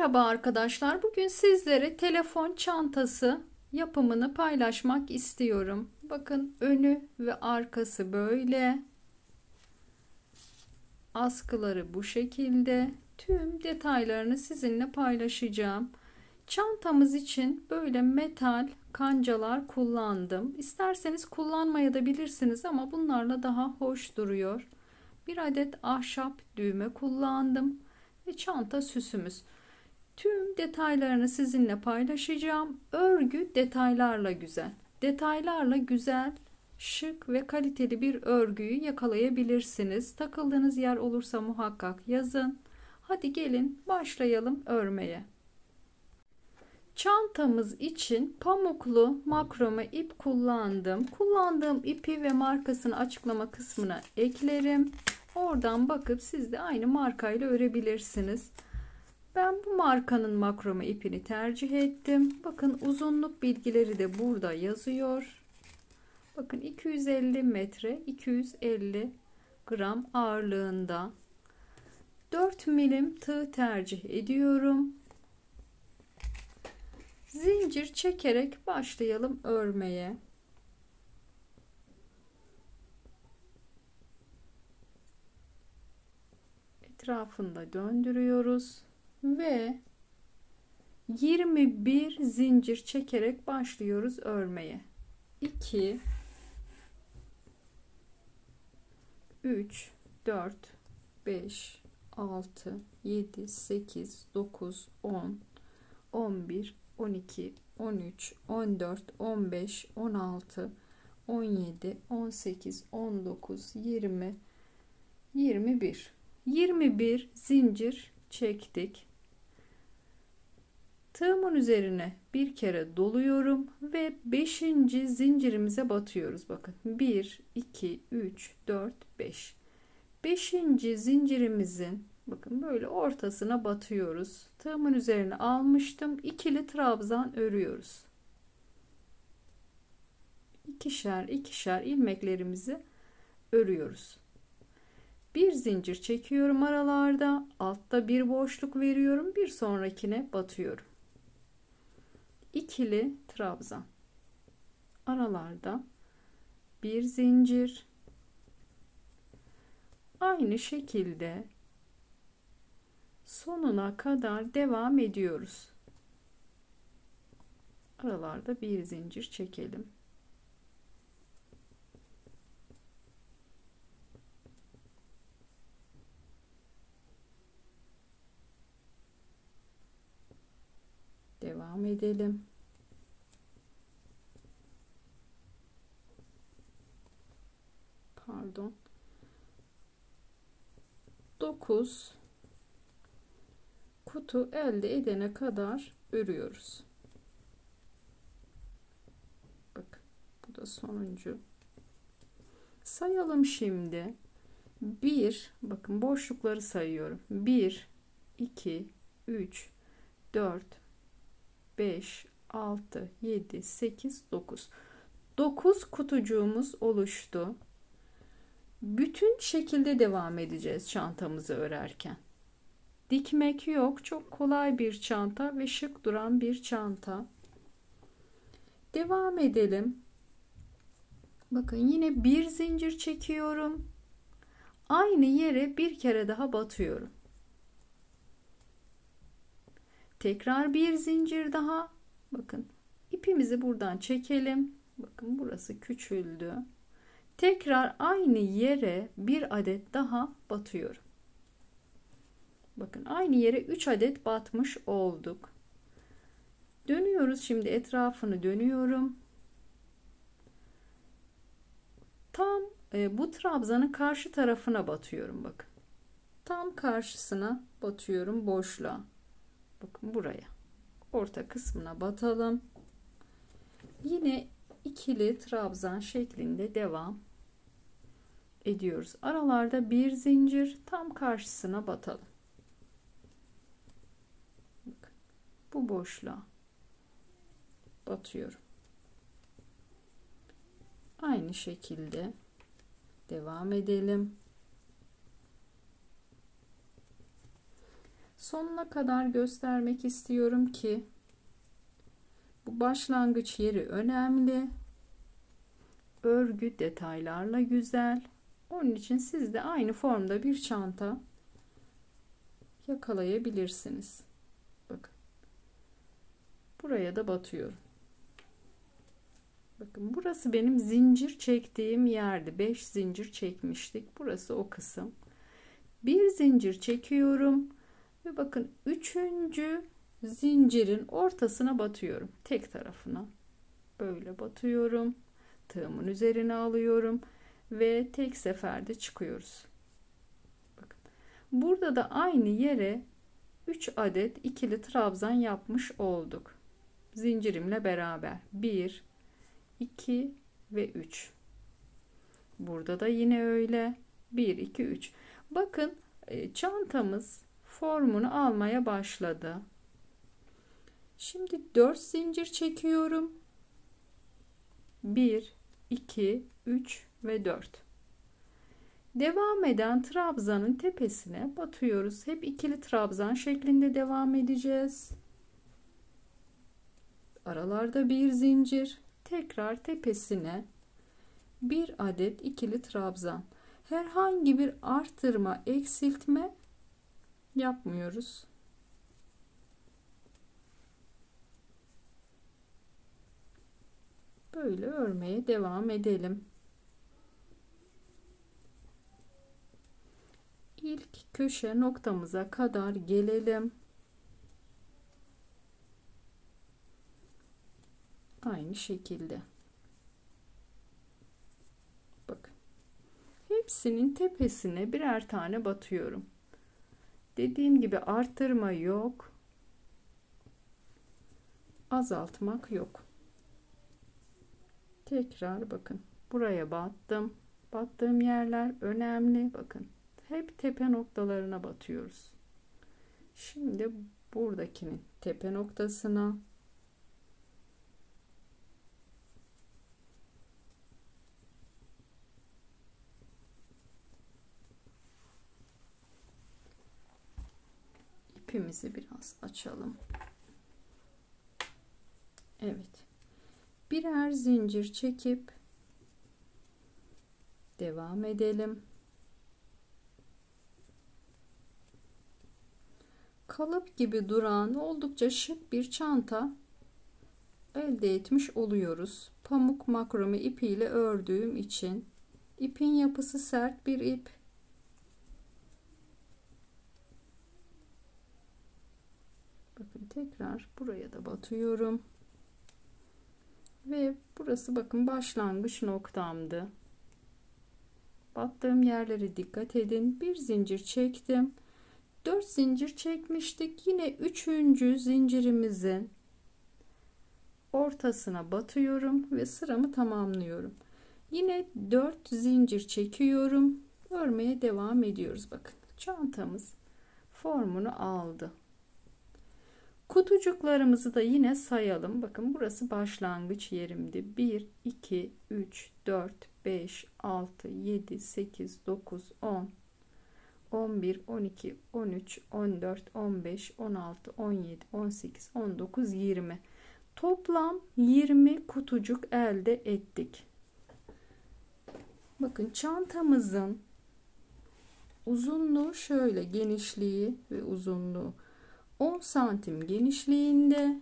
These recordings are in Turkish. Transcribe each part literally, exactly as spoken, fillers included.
Merhaba arkadaşlar. Bugün sizlere telefon çantası yapımını paylaşmak istiyorum. Bakın önü ve arkası böyle. Askıları bu şekilde. Tüm detaylarını sizinle paylaşacağım. Çantamız için böyle metal kancalar kullandım. İsterseniz kullanmaya da bilirsiniz ama bunlarla daha hoş duruyor. Bir adet ahşap düğme kullandım ve çanta süsümüz. Tüm detaylarını sizinle paylaşacağım. Örgü detaylarla güzel. Detaylarla güzel, şık ve kaliteli bir örgüyü yakalayabilirsiniz. Takıldığınız yer olursa muhakkak yazın. Hadi gelin başlayalım örmeye. Çantamız için pamuklu makrome ip kullandım. Kullandığım ipi ve markasını açıklama kısmına eklerim. Oradan bakıp siz de aynı markayla örebilirsiniz. Ben bu markanın makrome ipini tercih ettim. Bakın uzunluk bilgileri de burada yazıyor. Bakın iki yüz elli metre, iki yüz elli gram ağırlığında. dört milim tığ tercih ediyorum. Zincir çekerek başlayalım örmeye. Etrafında döndürüyoruz ve yirmi bir zincir çekerek başlıyoruz örmeye. iki üç dört beş altı yedi sekiz dokuz on on bir on iki on üç on dört on beş on altı on yedi on sekiz on dokuz yirmi yirmi bir yirmi bir zincir çektik. Tığımın üzerine bir kere doluyorum ve beşinci zincirimize batıyoruz. Bakın bir iki üç dört beş. beşinci zincirimizin bakın böyle ortasına batıyoruz. Tığımın üzerine almıştım. İkili trabzan örüyoruz. İkişer ikişer ilmeklerimizi örüyoruz. Bir zincir çekiyorum aralarda. Altta bir boşluk veriyorum. Bir sonrakine batıyorum. İkili trabzan. Aralarda bir zincir. Aynı şekilde sonuna kadar devam ediyoruz. Aralarda bir zincir çekelim. Devam edelim. Pardon. dokuz kutu elde edene kadar örüyoruz. Bakın bu da sonuncu. Sayalım şimdi. bir bakın boşlukları sayıyorum. bir iki üç dört beş altı yedi sekiz dokuz. dokuz kutucuğumuz oluştu. Bütün şekilde devam edeceğiz çantamızı örerken. Dikmek yok. Çok kolay bir çanta ve şık duran bir çanta. Devam edelim. Bakın yine bir zincir çekiyorum. Aynı yere bir kere daha batıyorum. Tekrar bir zincir daha. Bakın ipimizi buradan çekelim. Bakın burası küçüldü. Tekrar aynı yere bir adet daha batıyorum. Bakın aynı yere üç adet batmış olduk. Dönüyoruz şimdi, etrafını dönüyorum. Tam e, bu trabzanın karşı tarafına batıyorum bakın. Tam karşısına batıyorum boşluğa. Bakın buraya. Orta kısmına batalım. Yine ikili trabzan şeklinde devam ediyoruz. Aralarda bir zincir, tam karşısına batalım. Bakın, bu boşluğa batıyorum. Aynı şekilde devam edelim. Sonuna kadar göstermek istiyorum ki bu başlangıç yeri önemli. Örgü detaylarla güzel. Onun için siz de aynı formda bir çanta yakalayabilirsiniz. Bakın. Buraya da batıyorum. Bakın burası benim zincir çektiğim yerdi. beş zincir çekmiştik. Burası o kısım. Bir zincir çekiyorum ve bakın üçüncü zincirin ortasına batıyorum. Tek tarafına. Böyle batıyorum. Tığımın üzerine alıyorum ve tek seferde çıkıyoruz. Bakın. Burada da aynı yere üç adet ikili trabzan yapmış olduk. Zincirimle beraber bir, iki ve üç. Burada da yine öyle. bir, iki, üç. Bakın çantamız formunu almaya başladı. Şimdi dört zincir çekiyorum. bir, iki, üç ve dört. Devam eden trabzanın tepesine batıyoruz. Hep ikili trabzan şeklinde devam edeceğiz. Aralarda bir zincir. Tekrar tepesine bir adet ikili trabzan. Herhangi bir artırma, eksiltme yapmıyoruz. Böyle örmeye devam edelim. İlk köşe noktamıza kadar gelelim. Aynı şekilde. Bakın. Hepsinin tepesine birer tane batıyorum. Dediğim gibi artırma yok. Azaltmak yok. Tekrar bakın. Buraya battım. Battığım yerler önemli. Bakın. Hep tepe noktalarına batıyoruz. Şimdi buradakinin tepe noktasına ipimizi biraz açalım. Evet. Birer zincir çekip devam edelim. Kalıp gibi duran oldukça şık bir çanta elde etmiş oluyoruz. Pamuk makrome ipiyle ördüğüm için ipin yapısı sert bir ip. Bakın tekrar buraya da batıyorum. Ve burası bakın başlangıç noktamdı. Battığım yerlere dikkat edin. Bir zincir çektim. dört zincir çekmiştik. Yine üçüncü zincirimizin ortasına batıyorum ve sıramı tamamlıyorum. Yine dört zincir çekiyorum. Örmeye devam ediyoruz. Bakın çantamız formunu aldı. Kutucuklarımızı da yine sayalım. Bakın burası başlangıç yerimdi. bir, iki, üç, dört, beş, altı, yedi, sekiz, dokuz, on, on bir, on iki, on üç, on dört, on beş, on altı, on yedi, on sekiz, on dokuz, yirmi. Toplam yirmi kutucuk elde ettik. Bakın çantamızın uzunluğu şöyle, genişliği ve uzunluğu on santim genişliğinde,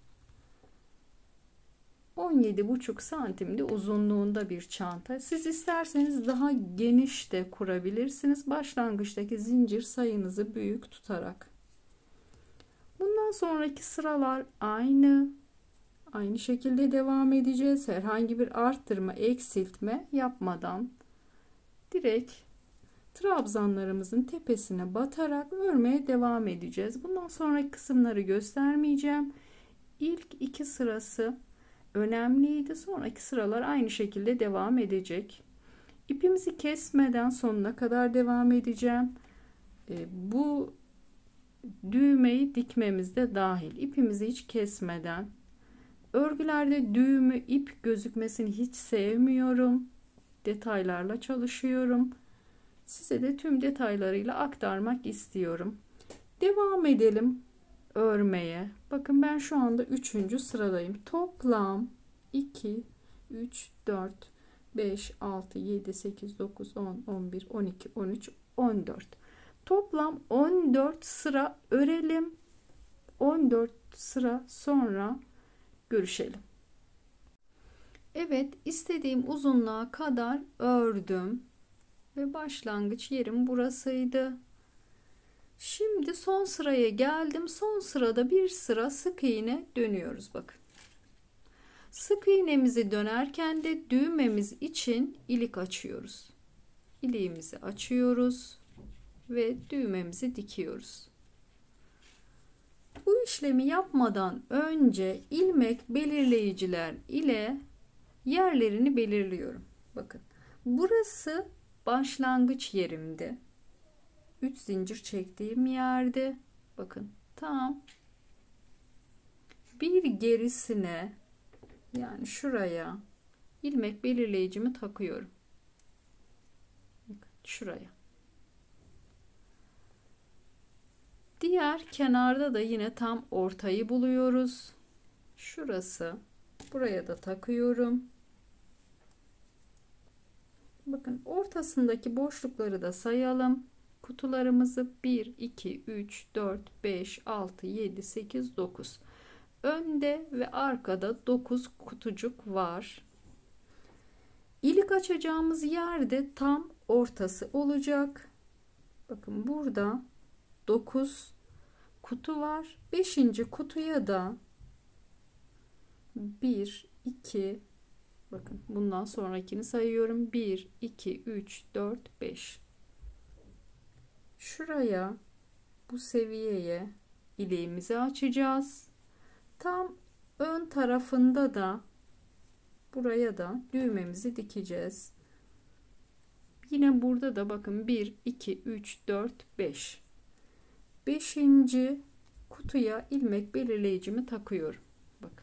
on yedi buçuk santimde uzunluğunda bir çanta. Siz isterseniz daha geniş de kurabilirsiniz. Başlangıçtaki zincir sayınızı büyük tutarak. Bundan sonraki sıralar aynı. Aynı şekilde devam edeceğiz. Herhangi bir arttırma, eksiltme yapmadan direkt trabzanlarımızın tepesine batarak örmeye devam edeceğiz. Bundan sonraki kısımları göstermeyeceğim. İlk iki sırası önemliydi. Sonraki sıralar aynı şekilde devam edecek. İpimizi kesmeden sonuna kadar devam edeceğim. E, bu düğmeyi dikmemiz de dahil. İpimizi hiç kesmeden. Örgülerde düğümü, ip gözükmesini hiç sevmiyorum. Detaylarla çalışıyorum. Size de tüm detaylarıyla aktarmak istiyorum. Devam edelim örmeye. Bakın ben şu anda üçüncü sıradayım. Toplam iki, üç, dört, beş, altı, yedi, sekiz, dokuz, on, on bir, on iki, on üç, on dört. Toplam on dört sıra örelim. on dört sıra sonra görüşelim. Evet, istediğim uzunluğa kadar ördüm ve başlangıç yerim burasıydı. Şimdi son sıraya geldim. Son sırada bir sıra sık iğne dönüyoruz bakın. Sık iğnemizi dönerken de düğmemiz için ilik açıyoruz. İliğimizi açıyoruz ve düğmemizi dikiyoruz. Bu işlemi yapmadan önce ilmek belirleyiciler ile yerlerini belirliyorum. Bakın burası başlangıç yerimdi. üç zincir çektiğim yerde bakın tam bir gerisine, yani şuraya ilmek belirleyicimi takıyorum. Bakın şuraya. Diğer kenarda da yine tam ortayı buluyoruz. Şurası. Buraya da takıyorum. Bakın ortasındaki boşlukları da sayalım. Kutularımızı bir, iki, üç, dört, beş, altı, yedi, sekiz, dokuz. Önde ve arkada dokuz kutucuk var. İlik açacağımız yerde tam ortası olacak. Bakın burada dokuz kutu var. beşinci kutuya da bir, iki, bakın bundan sonrakini sayıyorum. bir, iki, üç, dört, beş. Şuraya, bu seviyeye iliğimizi açacağız. Tam ön tarafında da buraya da düğmemizi dikeceğiz. Yine burada da bakın bir, iki, üç, dört, beş. beşinci kutuya ilmek belirleyicimi takıyorum. Bakın.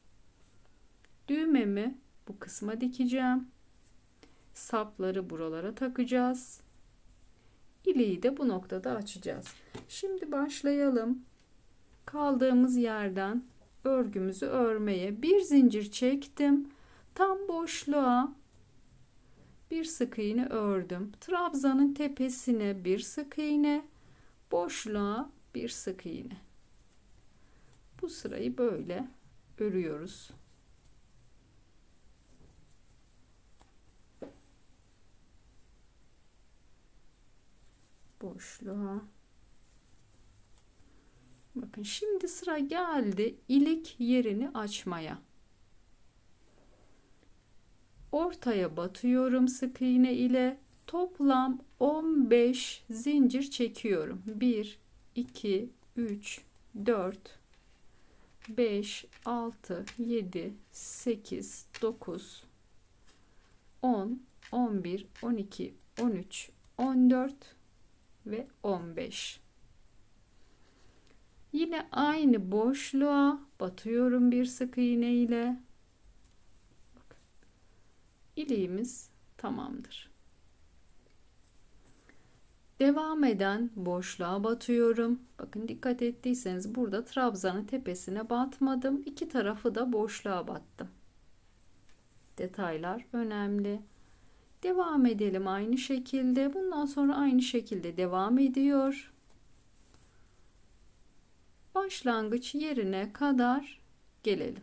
Düğmemi bu kısma dikeceğim. Sapları buralara takacağız. İliği de bu noktada açacağız. Şimdi başlayalım. Kaldığımız yerden örgümüzü örmeye. Bir zincir çektim. Tam boşluğa bir sık iğne ördüm. Trabzanın tepesine bir sık iğne, boşluğa bir sık iğne. Bu sırayı böyle örüyoruz. Boşluğa. Bakın şimdi sıra geldi ilik yerini açmaya. Ortaya batıyorum sık iğne ile. Toplam on beş zincir çekiyorum. bir, iki, üç, dört, beş, altı, yedi, sekiz, dokuz, on, on bir, on iki, on üç, on dört ve on beş. Yine aynı boşluğa batıyorum bir sık iğne ile. İliğimiz tamamdır. Devam eden boşluğa batıyorum. Bakın dikkat ettiyseniz burada trabzanın tepesine batmadım. İki tarafı da boşluğa battım. Detaylar önemli. Devam edelim aynı şekilde. Bundan sonra aynı şekilde devam ediyor. Başlangıç yerine kadar gelelim.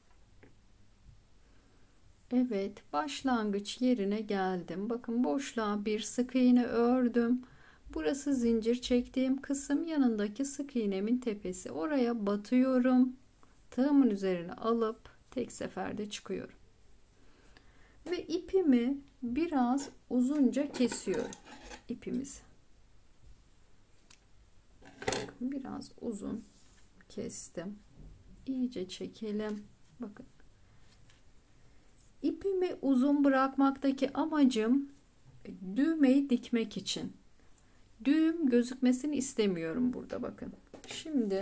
Evet, başlangıç yerine geldim. Bakın boşluğa bir sık iğne ördüm. Burası zincir çektiğim kısım, yanındaki sık iğnemin tepesi. Oraya batıyorum. Tığımın üzerine alıp tek seferde çıkıyorum. Ve ipimi biraz uzunca kesiyorum. İpimizi. Bakın biraz uzun kestim. İyice çekelim. Bakın. İpimi uzun bırakmaktaki amacım düğmeyi dikmek için. Düğüm gözükmesini istemiyorum burada bakın. Şimdi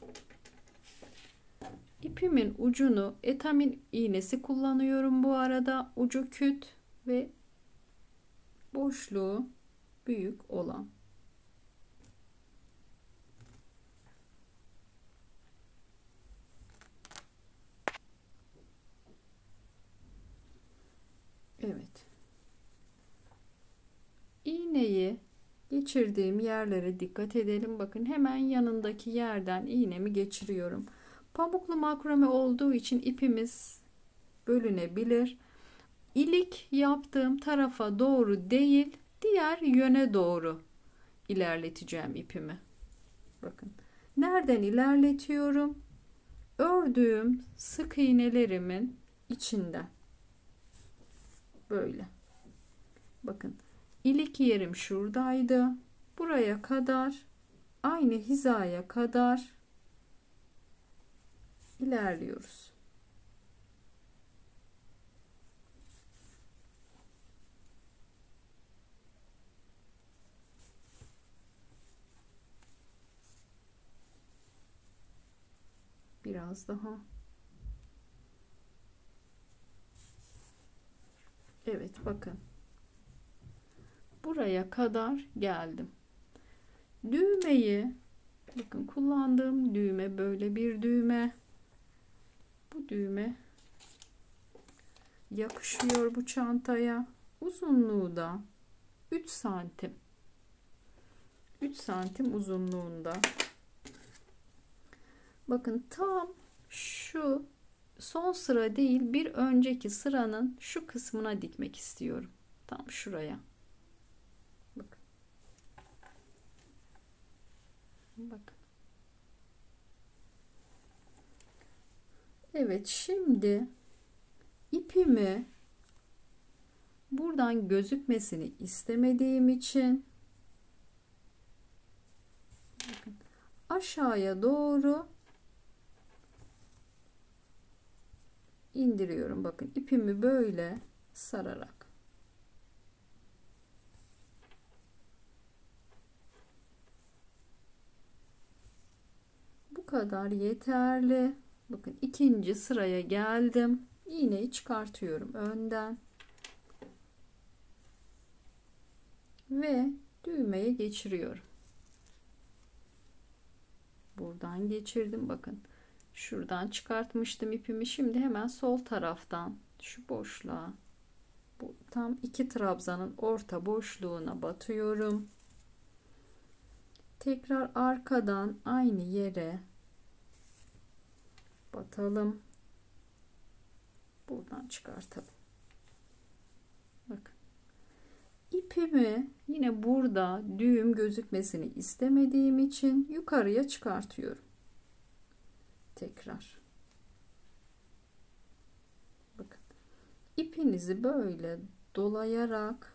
ipimin ucunu etamin iğnesi kullanıyorum bu arada. Ucu küt ve boşluğu büyük olan. geçirdiğim yerlere dikkat edelim. Bakın hemen yanındaki yerden iğnemi geçiriyorum. Pamuklu makrame olduğu için ipimiz bölünebilir. İlik yaptığım tarafa doğru değil, diğer yöne doğru ilerleteceğim ipimi. Bakın. Nereden ilerletiyorum? Ördüğüm sık iğnelerimin içinden. Böyle. Bakın. İlik yerim şuradaydı. Buraya kadar, aynı hizaya kadar ilerliyoruz. Biraz daha. Evet, bakın. Buraya kadar geldim. Düğmeyi, bakın kullandığım düğme böyle bir düğme. Bu düğme yakışıyor bu çantaya. Uzunluğu da üç santim. üç santim uzunluğunda. Bakın tam şu son sıra değil, bir önceki sıranın şu kısmına dikmek istiyorum. Tam şuraya. Bakın. Bakın. Evet, şimdi ipimi buradan gözükmesini istemediğim için bakın, aşağıya doğru indiriyorum. Bakın ipimi böyle sararak. Bu kadar yeterli. Bakın ikinci sıraya geldim. İğneyi çıkartıyorum önden. Ve düğmeye geçiriyorum. Buradan geçirdim. Bakın. Şuradan çıkartmıştım ipimi. Şimdi hemen sol taraftan şu boşluğa, bu tam iki trabzanın orta boşluğuna batıyorum. Tekrar arkadan aynı yere batalım. Buradan çıkartalım. Bakın. İpimi yine burada düğüm gözükmesini istemediğim için yukarıya çıkartıyorum. Tekrar. Bakın. İpinizi böyle dolayarak,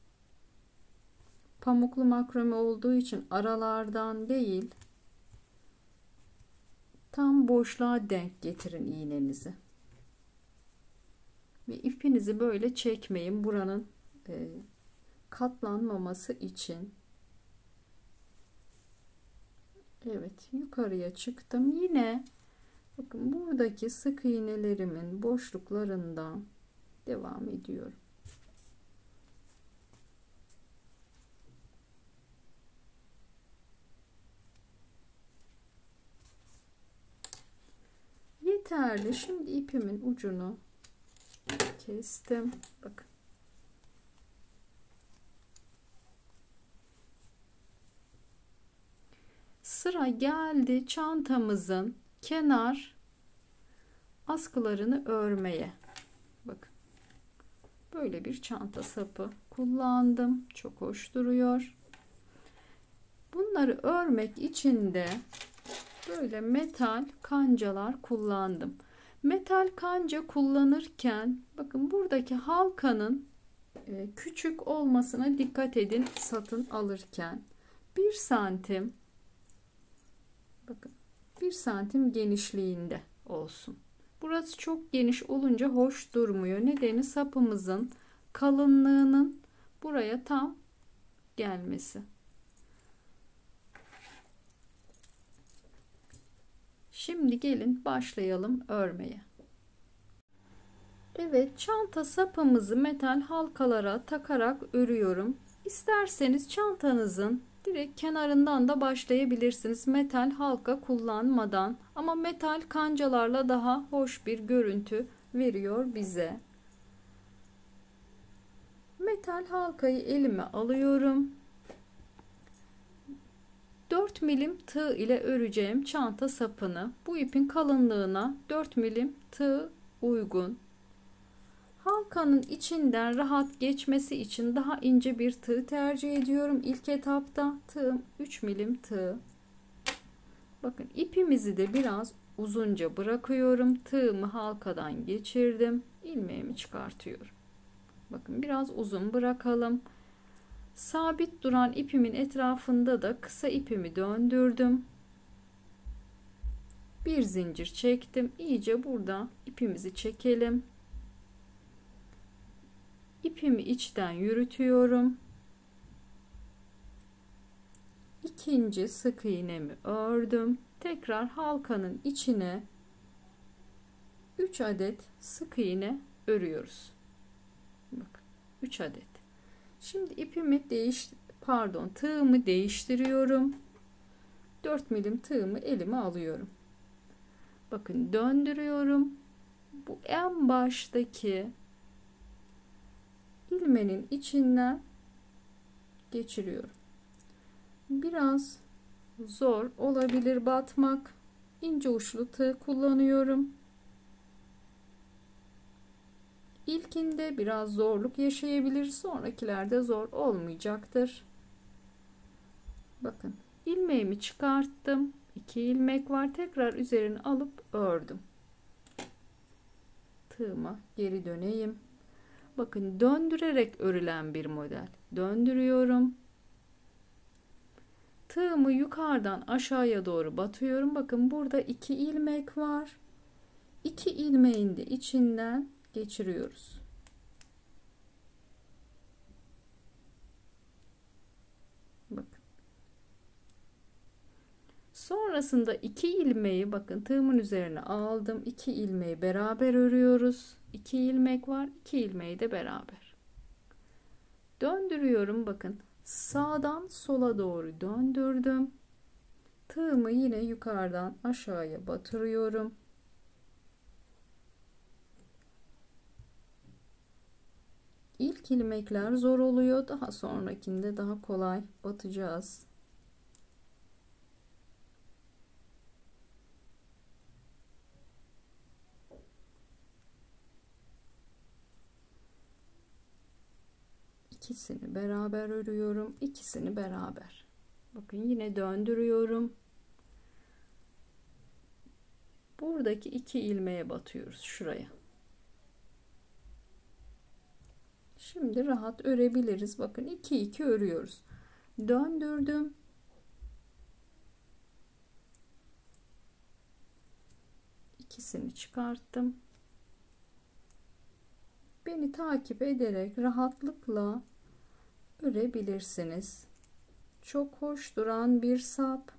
pamuklu makrame olduğu için aralardan değil, tam boşluğa denk getirin iğnenizi. Ve ipinizi böyle çekmeyin. Buranın e, katlanmaması için. Evet, yukarıya çıktım. Yine bakın buradaki sık iğnelerimin boşluklarından devam ediyorum. Yeterli. Şimdi ipimin ucunu kestim. Bakın. Sıra geldi çantamızın kenar askılarını örmeye. Bakın. Böyle bir çanta sapı kullandım. Çok hoş duruyor. Bunları örmek için de böyle metal kancalar kullandım. Metal kanca kullanırken bakın buradaki halkanın e, küçük olmasına dikkat edin satın alırken. bir santim, bakın bir santim genişliğinde olsun. Burası çok geniş olunca hoş durmuyor. Nedeni sapımızın kalınlığının buraya tam gelmesi. Şimdi gelin başlayalım örmeye. Evet, çanta sapımızı metal halkalara takarak örüyorum. İsterseniz çantanızın direkt kenarından da başlayabilirsiniz. Metal halka kullanmadan, ama metal kancalarla daha hoş bir görüntü veriyor bize. Metal halkayı elime alıyorum. dört milim tığ ile öreceğim çanta sapını. Bu ipin kalınlığına dört milim tığ uygun. Halkanın içinden rahat geçmesi için daha ince bir tığ tercih ediyorum. İlk etapta tığım üç milim tığ. Bakın ipimizi de biraz uzunca bırakıyorum. Tığımı halkadan geçirdim. İlmeğimi çıkartıyorum. Bakın biraz uzun bırakalım. Sabit duran ipimin etrafında da kısa ipimi döndürdüm. Bir zincir çektim. İyice burada ipimizi çekelim. İpimi içten yürütüyorum. İkinci sık iğnemi ördüm. Tekrar halkanın içine üç adet sık iğne örüyoruz. Bakın üç adet. Şimdi ipimi değiş pardon tığımı değiştiriyorum. dört milim tığımı elime alıyorum. Bakın döndürüyorum. Bu en baştaki ilmeğin içinden geçiriyorum. Biraz zor olabilir batmak. İnce uçlu tığ kullanıyorum. İlkinde biraz zorluk yaşayabilir, sonrakilerde zor olmayacaktır. Bakın ilmeğimi çıkarttım. iki ilmek var. Tekrar üzerine alıp ördüm. Tığıma geri döneyim. Bakın döndürerek örülen bir model. Döndürüyorum. Tığımı yukarıdan aşağıya doğru batıyorum. Bakın burada iki ilmek var. iki ilmeğin de içinden geçiriyoruz. Bakın. Sonrasında iki ilmeği bakın tığımın üzerine aldım. iki ilmeği beraber örüyoruz. iki ilmek var. iki ilmeği de beraber. Döndürüyorum bakın. Sağdan sola doğru döndürdüm. Tığımı yine yukarıdan aşağıya batırıyorum. İlk ilmekler zor oluyor. Daha sonrakinde daha kolay batacağız. İkisini beraber örüyorum. İkisini beraber. Bakın yine döndürüyorum. Buradaki iki ilmeğe batıyoruz şuraya. Şimdi rahat örebiliriz. Bakın iki iki örüyoruz. Döndürdüm. İkisini çıkarttım. Beni takip ederek rahatlıkla örebilirsiniz. Çok hoş duran bir sap.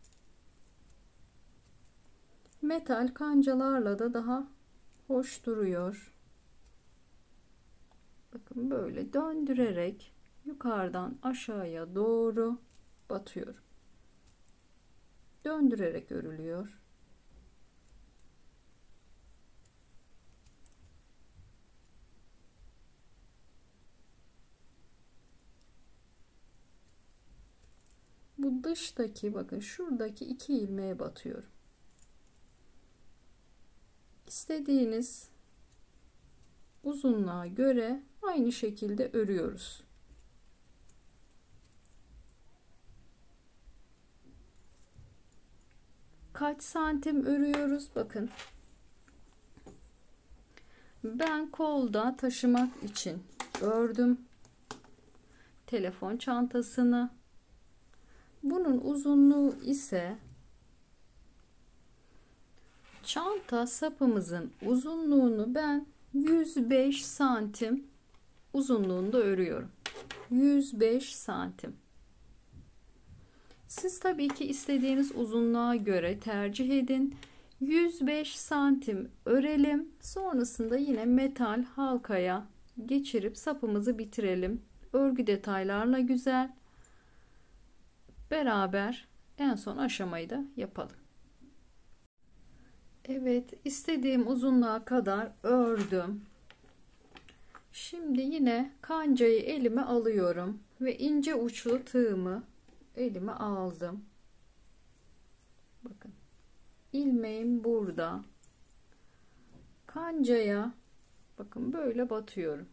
Metal kancalarla da daha hoş duruyor. Bakın böyle döndürerek yukarıdan aşağıya doğru batıyorum. Döndürerek örülüyor. Bu dıştaki bakın şuradaki iki ilmeğe batıyorum. İstediğiniz uzunluğa göre aynı şekilde örüyoruz. Kaç santim örüyoruz? Bakın. Ben kolda taşımak için ördüm. Telefon çantasını. Bunun uzunluğu ise çanta sapımızın uzunluğunu ben yüz beş santim uzunluğunda örüyorum. yüz beş santim. Siz tabii ki istediğiniz uzunluğa göre tercih edin. yüz beş santim örelim. Sonrasında yine metal halkaya geçirip sapımızı bitirelim. Örgü detaylarla güzel. Beraber en son aşamayı da yapalım. Evet, istediğim uzunluğa kadar ördüm. Şimdi yine kancayı elime alıyorum ve ince uçlu tığımı elime aldım. Bakın ilmeğim burada. Kancaya bakın böyle batıyorum.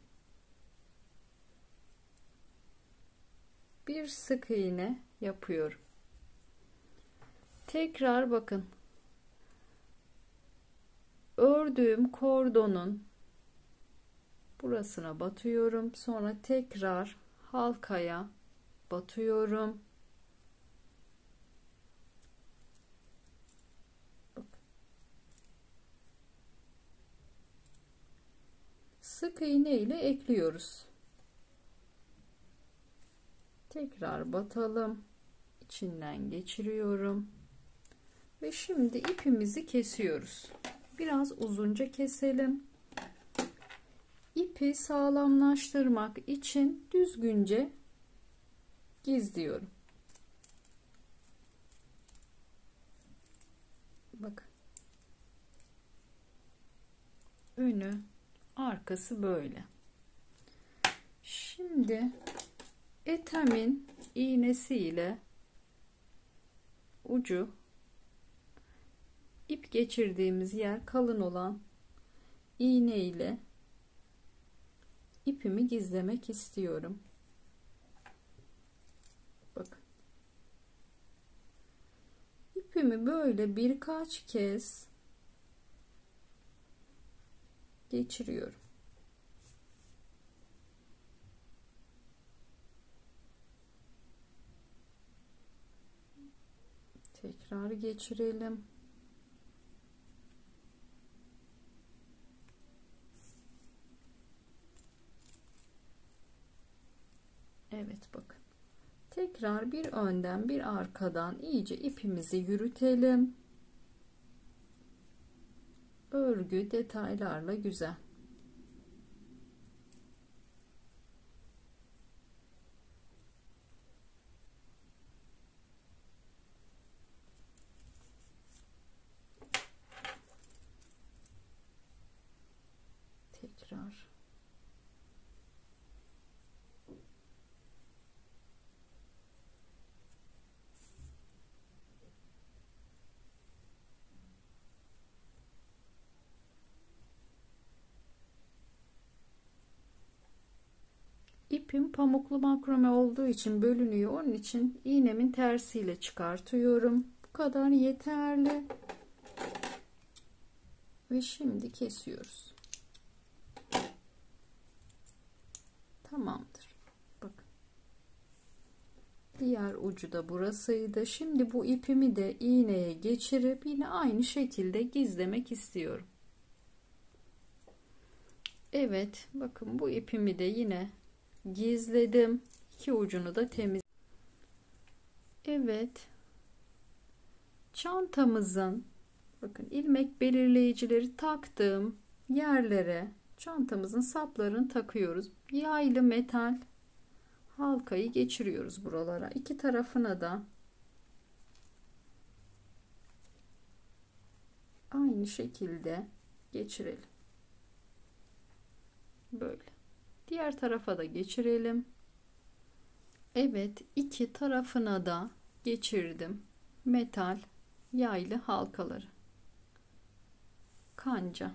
Bir sık iğne yapıyorum. Tekrar bakın. Ördüğüm kordonun burasına batıyorum. Sonra tekrar halkaya batıyorum. Sık iğne ile ekliyoruz. Tekrar batalım. İçinden geçiriyorum. Ve şimdi ipimizi kesiyoruz. Biraz uzunca keselim. İpi sağlamlaştırmak için düzgünce gizliyorum. Bakın. Önü, arkası böyle. Şimdi etemin iğnesi ile ucu ip geçirdiğimiz yer kalın olan iğne ile ipimi gizlemek istiyorum. Bakın. İpimi böyle birkaç kez geçiriyorum. Tekrar geçirelim. Evet bakın. Tekrar bir önden bir arkadan iyice ipimizi yürütelim. Örgü detaylarla güzel. Tekrar. İpim pamuklu makrome olduğu için bölünüyor. Onun için iğnemin tersiyle çıkartıyorum. Bu kadar yeterli. Ve şimdi kesiyoruz. Tamamdır. Bakın. Diğer ucu da burasıydı. Şimdi bu ipimi de iğneye geçirip yine aynı şekilde gizlemek istiyorum. Evet, bakın bu ipimi de yine gizledim. İki ucunu da temiz. Evet. Çantamızın bakın ilmek belirleyicileri taktığım yerlere çantamızın saplarını takıyoruz. Yaylı metal halkayı geçiriyoruz buralara. İki tarafına da aynı şekilde geçirelim. Böyle. Diğer tarafa da geçirelim. Evet, iki tarafına da geçirdim. Metal yaylı halkaları. Kanca.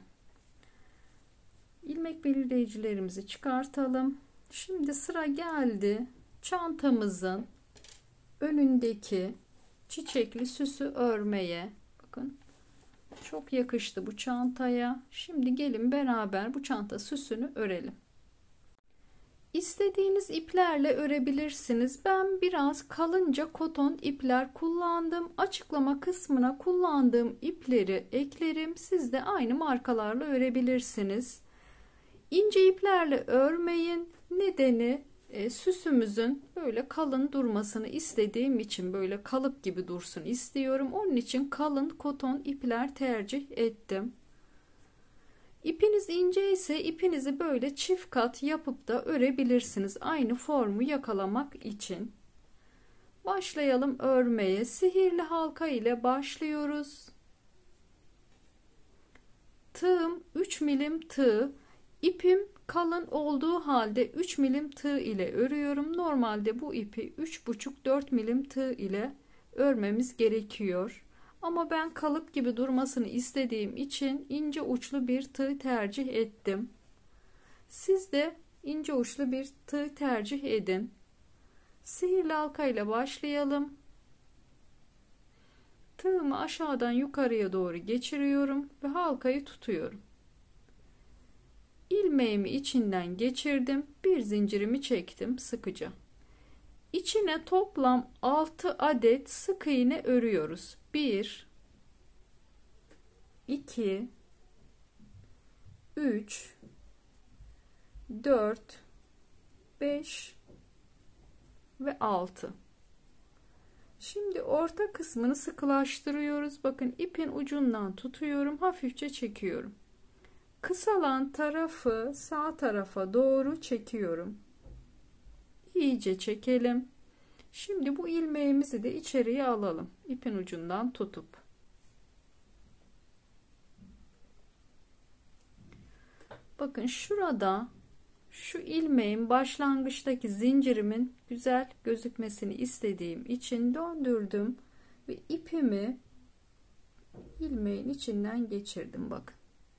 İlmek belirleyicilerimizi çıkartalım. Şimdi sıra geldi çantamızın önündeki çiçekli süsü örmeye. Bakın çok yakıştı bu çantaya. Şimdi gelin beraber bu çanta süsünü örelim. İstediğiniz iplerle örebilirsiniz. Ben biraz kalınca koton ipler kullandım. Açıklama kısmına kullandığım ipleri eklerim. Siz de aynı markalarla örebilirsiniz. İnce iplerle örmeyin. Nedeni e, süsümüzün böyle kalın durmasını istediğim için, böyle kalıp gibi dursun istiyorum. Onun için kalın koton ipler tercih ettim. İpiniz ince ise ipinizi böyle çift kat yapıp da örebilirsiniz. Aynı formu yakalamak için. Başlayalım örmeye. Sihirli halka ile başlıyoruz. Tığım üç milim tığ. İpim kalın olduğu halde üç milim tığ ile örüyorum. Normalde bu ipi üç buçuk dört milim tığ ile örmemiz gerekiyor. Ama ben kalıp gibi durmasını istediğim için ince uçlu bir tığ tercih ettim. Siz de ince uçlu bir tığ tercih edin. Sihirli halka ile başlayalım. Tığımı aşağıdan yukarıya doğru geçiriyorum ve halkayı tutuyorum. İlmeğimi içinden geçirdim. Bir zincirimi çektim sıkıca. İçine toplam altı adet sık iğne örüyoruz. bir iki üç dört beş ve altı. Şimdi orta kısmını sıkılaştırıyoruz. Bakın ipin ucundan tutuyorum, hafifçe çekiyorum. Kısalan tarafı sağ tarafa doğru çekiyorum. İyice çekelim. Şimdi bu ilmeğimizi de içeriye alalım. İpin ucundan tutup. Bakın şurada şu ilmeğin başlangıçtaki zincirimin güzel gözükmesini istediğim için döndürdüm ve ipimi ilmeğin içinden geçirdim. Bakın.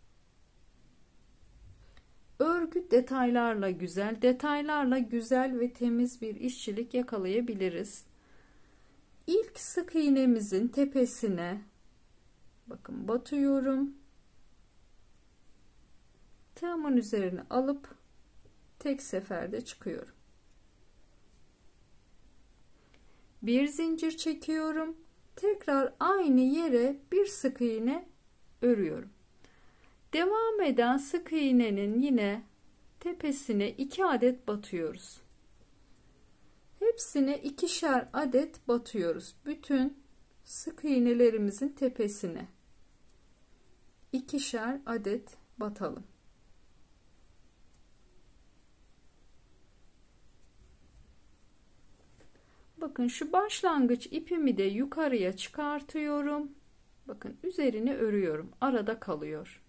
Örgü detaylarla güzel, detaylarla güzel ve temiz bir işçilik yakalayabiliriz. İlk sık iğnemizin tepesine bakın batıyorum. Tığımın üzerine alıp tek seferde çıkıyorum. Bir zincir çekiyorum. Tekrar aynı yere bir sık iğne örüyorum. Devam eden sık iğnenin yine tepesine iki adet batıyoruz. Hepsine ikişer adet batıyoruz. Bütün sık iğnelerimizin tepesine ikişer adet batalım. Bakın şu başlangıç ipimi de yukarıya çıkartıyorum. Bakın üzerine örüyorum. Arada kalıyor.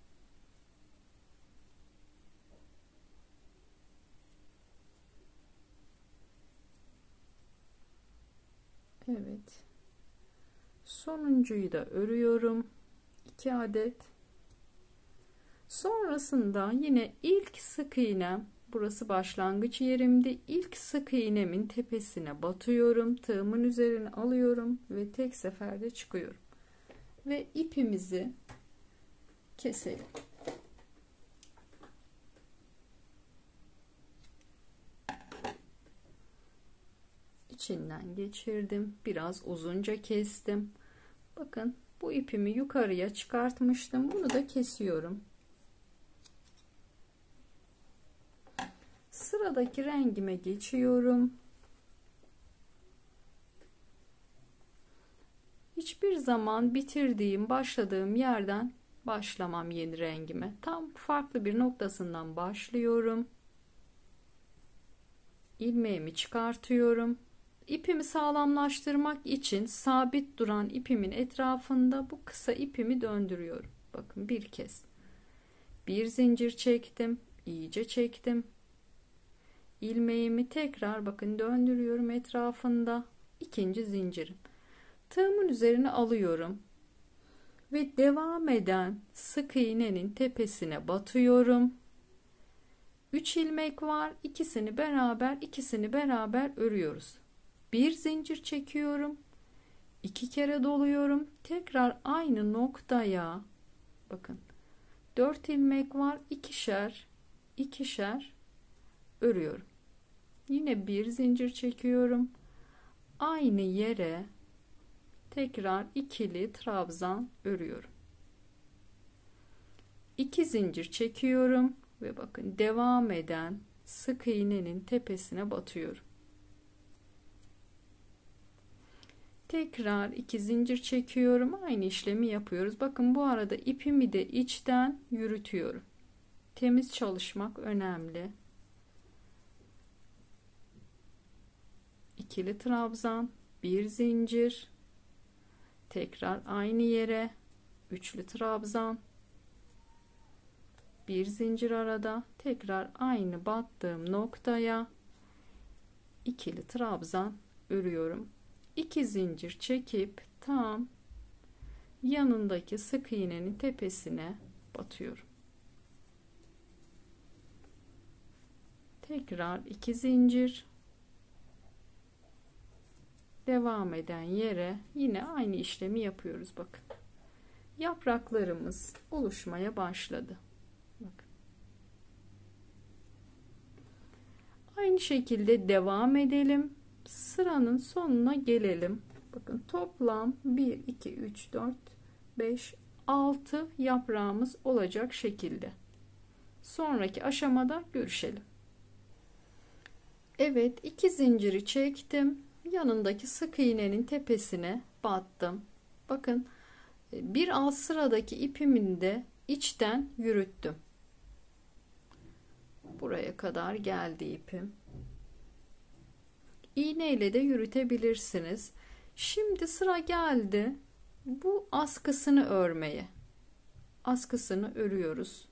Evet. Sonuncuyu da örüyorum. iki adet. Sonrasında yine ilk sık iğnem, burası başlangıç yerimdi. İlk sık iğnemin tepesine batıyorum. Tığımın üzerine alıyorum ve tek seferde çıkıyorum. Ve ipimizi keselim. İçinden geçirdim. Biraz uzunca kestim. Bakın bu ipimi yukarıya çıkartmıştım. Bunu da kesiyorum. Sıradaki rengime geçiyorum. Hiçbir zaman bitirdiğim, başladığım yerden başlamam yeni rengime. Tam farklı bir noktasından başlıyorum. İlmeğimi çıkartıyorum. İpimi sağlamlaştırmak için sabit duran ipimin etrafında bu kısa ipimi döndürüyorum. Bakın bir kez. Bir zincir çektim. İyice çektim. İlmeğimi tekrar bakın döndürüyorum etrafında. İkinci zincirim. Tığımın üzerine alıyorum. Ve devam eden sık iğnenin tepesine batıyorum. üç ilmek var. İkisini beraber, ikisini beraber örüyoruz. Bir zincir çekiyorum. iki kere doluyorum. Tekrar aynı noktaya bakın. dört ilmek var. ikişer, ikişer örüyorum. Yine bir zincir çekiyorum. Aynı yere tekrar ikili trabzan örüyorum. iki zincir çekiyorum ve bakın devam eden sık iğnenin tepesine batıyorum. Tekrar iki zincir çekiyorum. Aynı işlemi yapıyoruz. Bakın bu arada ipimi de içten yürütüyorum. Temiz çalışmak önemli. İkili trabzan, bir zincir, tekrar aynı yere, üçlü trabzan, bir zincir arada, tekrar aynı battığım noktaya ikili trabzan örüyorum. iki zincir çekip tam yanındaki sık iğnenin tepesine batıyorum. Tekrar iki zincir. Devam eden yere yine aynı işlemi yapıyoruz. Bakın. Yapraklarımız oluşmaya başladı. Bakın. Aynı şekilde devam edelim. Sıranın sonuna gelelim. Bakın toplam bir, iki, üç, dört, beş, altı yaprağımız olacak şekilde. Sonraki aşamada görüşelim. Evet, iki zinciri çektim. Yanındaki sık iğnenin tepesine battım. Bakın bir alt sıradaki ipimin de içten yürüttüm. Buraya kadar geldi ipim. İğne ile de yürütebilirsiniz. Şimdi sıra geldi bu askısını örmeye. Askısını örüyoruz.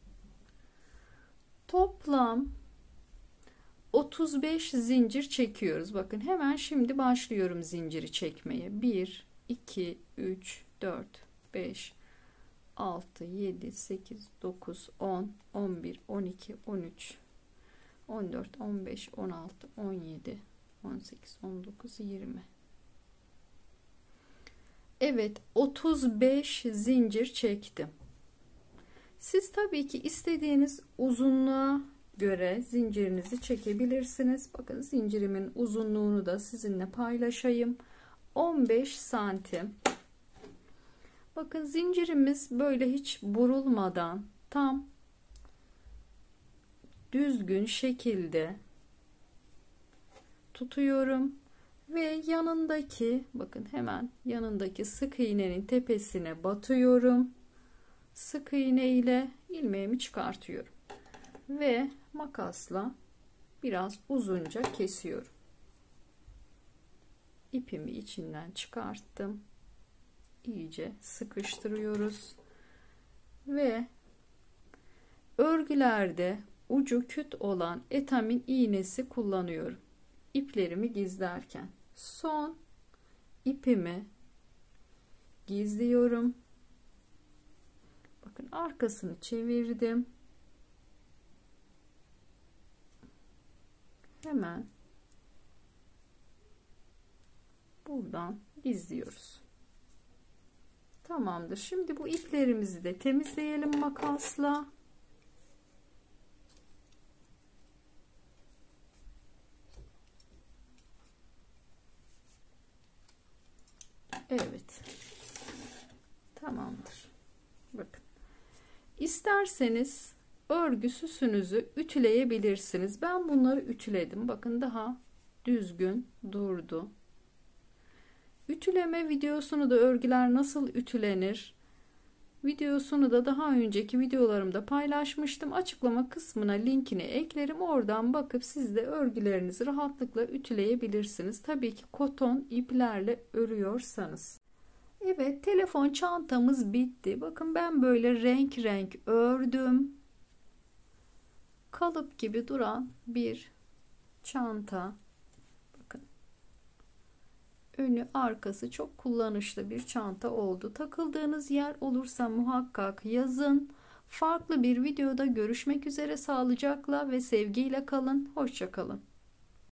Toplam otuz beş zincir çekiyoruz. Bakın hemen şimdi başlıyorum zinciri çekmeye. bir, iki, üç, dört, beş, altı, yedi, sekiz, dokuz, on, on bir, on iki, on üç, on dört, on beş, on altı, on yedi, on sekiz, on dokuz, yirmi. Evet, otuz beş zincir çektim. Siz tabii ki istediğiniz uzunluğa göre zincirinizi çekebilirsiniz. Bakın zincirimin uzunluğunu da sizinle paylaşayım. on beş santim. Bakın zincirimiz böyle hiç burulmadan tam düzgün şekilde tutuyorum ve yanındaki, bakın hemen yanındaki sık iğnenin tepesine batıyorum. Sık iğne ile ilmeğimi çıkartıyorum ve makasla biraz uzunca kesiyorum. İpimi içinden çıkarttım. İyice sıkıştırıyoruz ve örgülerde ucu küt olan etamin iğnesi kullanıyorum. İplerimi gizlerken son ipimi gizliyorum. Bakın arkasını çevirdim. Hemen buradan gizliyoruz. Tamamdır. Şimdi bu iplerimizi de temizleyelim makasla. Evet. Tamamdır. Bakın. İsterseniz örgü süsünüzü ütüleyebilirsiniz. Ben bunları ütüledim. Bakın daha düzgün durdu. Ütüleme videosunu da örgüler nasıl ütülenir videosunu da daha önceki videolarımda paylaşmıştım. Açıklama kısmına linkini eklerim. Oradan bakıp siz de örgülerinizi rahatlıkla ütüleyebilirsiniz. Tabii ki koton iplerle örüyorsanız. Evet, telefon çantamız bitti. Bakın ben böyle renk renk ördüm. Kalıp gibi duran bir çanta. Bakın. Önü arkası çok kullanışlı bir çanta oldu. Takıldığınız yer olursa muhakkak yazın. Farklı bir videoda görüşmek üzere, sağlıcakla ve sevgiyle kalın. Hoşça kalın.